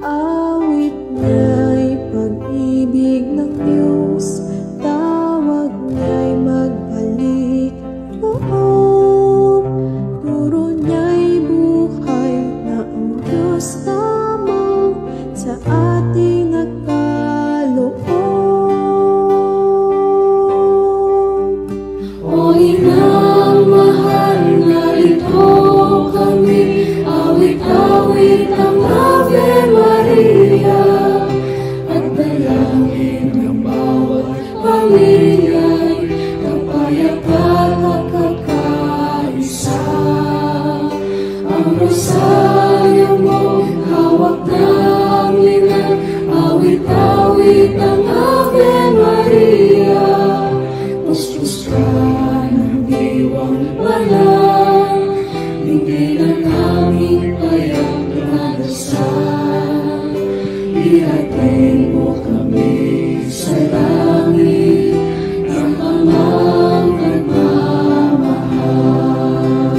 Awit niya'y pag-ibig ng Diyos, tawag niya'y magbalik loob. Turo niya'y buhay na ang Diyos lamang sa ating nagkaloob. O Inang mahal, narito kami, awit-awit ang Ave Maria, at dalangin ng bawat pamilya'y kapayapaan at kakaisa. Ang rosaryo mo hawak ng linang, awit-awit ang Ave Maria, puspos ka ng diwang banal, bigay ng aming payag na dasal. Ihatid mo kami sa langit ng amang nagmamahal.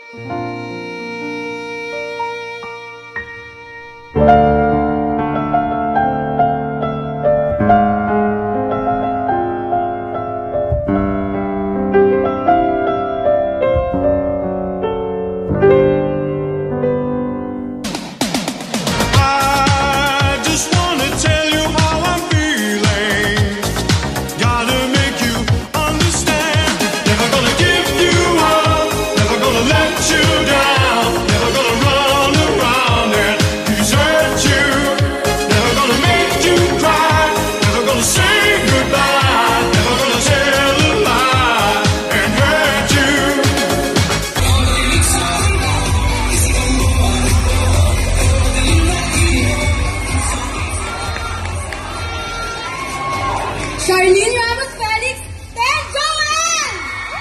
Charlene Ramos Felix, and Joanne!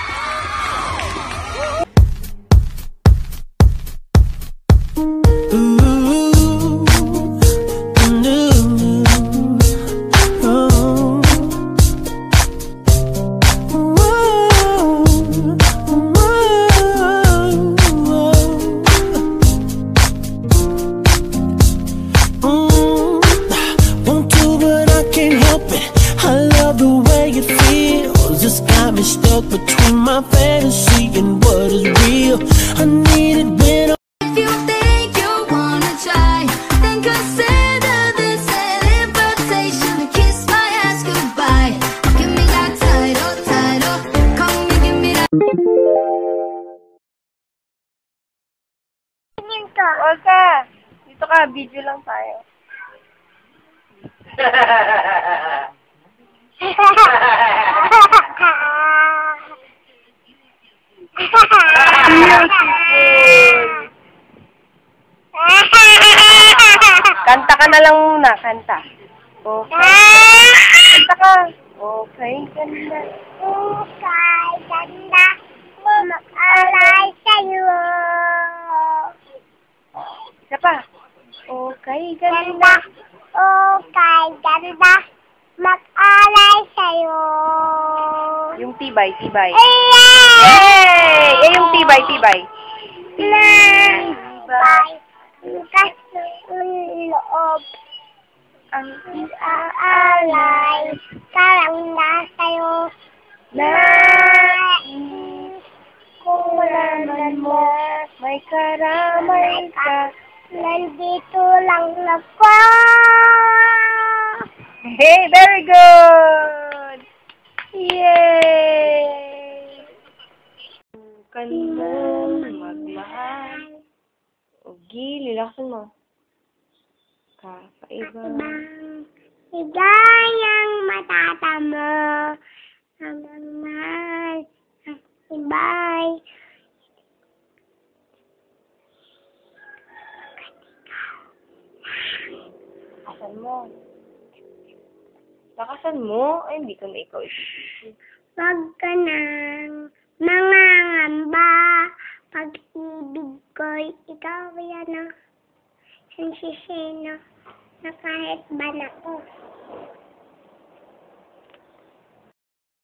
Stuck between my fantasy and what is real. I need it when If you think you wanna try, then consider this an invitation to kiss my ass goodbye. Give me that title, come and give me that. Olga, dito ka, video lang tayo. Kanta ka na lang muna, kanta. Okay. Kanta ka. Okay, ganda. Okay, ganda. Mag-alay sa'yo. Isa pa. Okay, ganda. Ganda. Okay, ganda. Mag-alay sa'yo. Yung tibay. Yay! Eh, yung tibay. Tibay. Bukas ng loob. Ang Alay. Karang na sa'yo. Nais. Kung malaman mo. may karamay ka. Nandito lang ako. Hey, very good! Yay! Kanda magmahal. Ugi, lilaksan mo. Kakaiba. Higayang matatamo. Hanggang mahal. Ibay. Lakasan mo. Lakasan mo? Ay, hindi ko na ikaw isipin. Wag ka nang mangangamba. Pag-ibig ko'y ikaw yan ang sisino na kahit ba na ko.